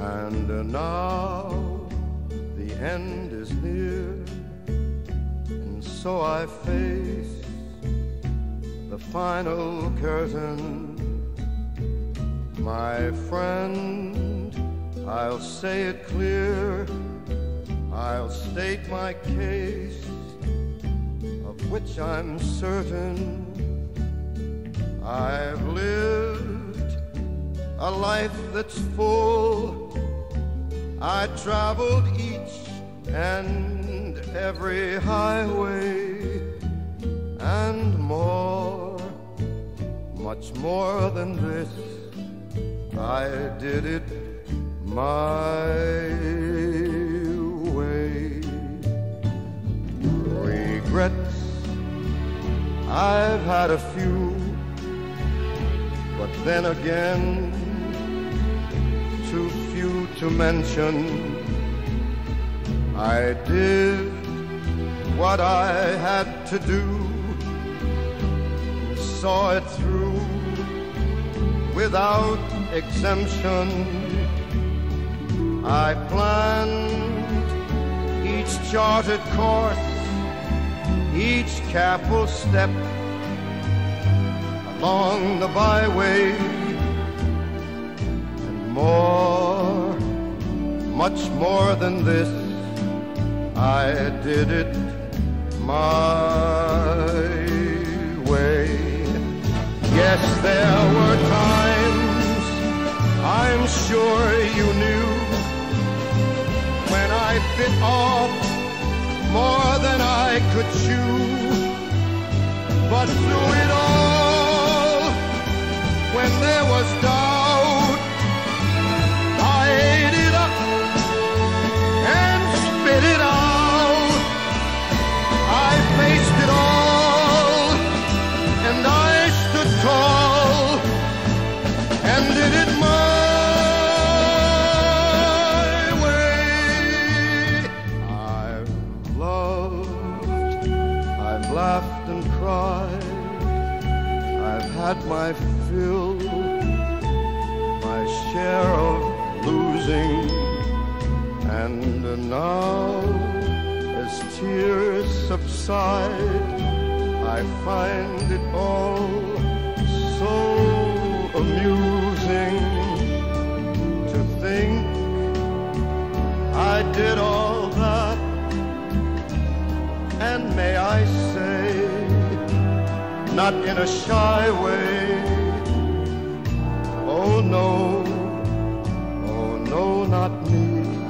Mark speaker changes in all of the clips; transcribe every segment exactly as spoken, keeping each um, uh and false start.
Speaker 1: And now the end is near, and so I face the final curtain. My friend, I'll say it clear, I'll state my case, of which I'm certain. I've lived a life that's full. I traveled each and every highway, and more, much more than this, I did it my way. Regrets, I've had a few, but then again, too few to mention. I did what I had to do, saw it through without exemption. I planned each charted course, each careful step along the byway, and more, much more than this, I did it my way. Yes, there were times, I'm sure you knew, when I bit off more than I could chew. But through it all, when there was doubt, I ate it up and spit it out. I faced it all, and I stood tall and did it my way. I've loved, I've laughed and cried, I've had my fill, my share of losing, and now as tears subside, I find it all so amusing to think I did all that, and may I say, not in a shy way, oh no, oh no, not me.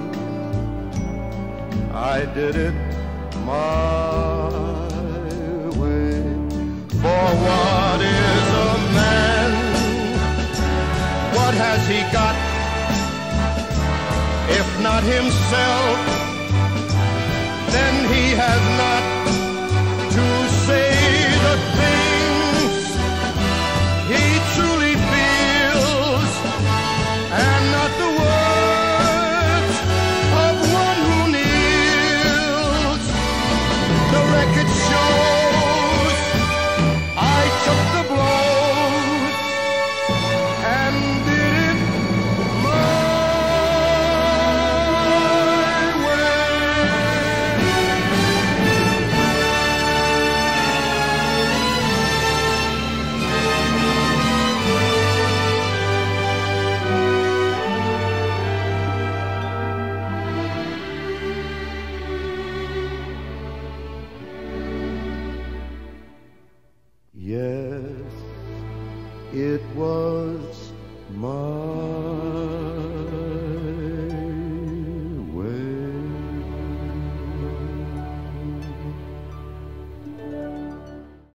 Speaker 1: I did it my way. For what is a man? What has he got, if not himself? Then he has not to say the things he truly feels, and not the words of one who kneels. The record shows I took the blows and did it my Yes, it was my